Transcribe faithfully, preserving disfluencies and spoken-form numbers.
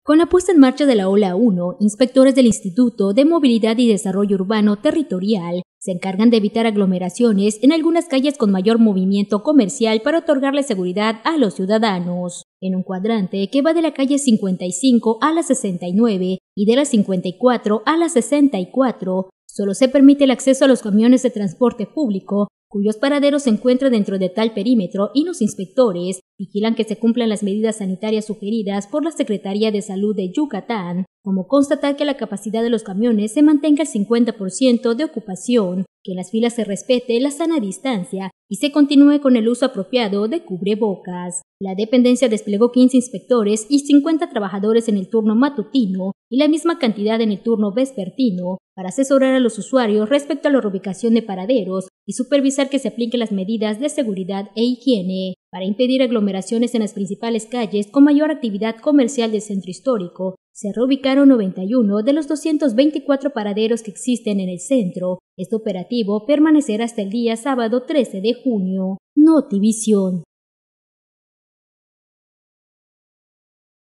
Con la puesta en marcha de la Ola uno, inspectores del Instituto de Movilidad y Desarrollo Urbano Territorial se encargan de evitar aglomeraciones en algunas calles con mayor movimiento comercial para otorgarle seguridad a los ciudadanos. En un cuadrante que va de la calle cincuenta y cinco a la sesenta y nueve y de la cincuenta y cuatro a la sesenta y cuatro, solo se permite el acceso a los camiones de transporte público cuyos paraderos se encuentran dentro de tal perímetro, y los inspectores vigilan que se cumplan las medidas sanitarias sugeridas por la Secretaría de Salud de Yucatán, como constatar que la capacidad de los camiones se mantenga al cincuenta por ciento de ocupación, que en las filas se respete la sana distancia y se continúe con el uso apropiado de cubrebocas. La dependencia desplegó quince inspectores y cincuenta trabajadores en el turno matutino y la misma cantidad en el turno vespertino para asesorar a los usuarios respecto a la reubicación de paraderos y supervisar que se apliquen las medidas de seguridad e higiene. Para impedir aglomeraciones en las principales calles con mayor actividad comercial del centro histórico, se reubicaron noventa y uno de los doscientos veinticuatro paraderos que existen en el centro. Este operativo permanecerá hasta el día sábado trece de junio. Notivisión.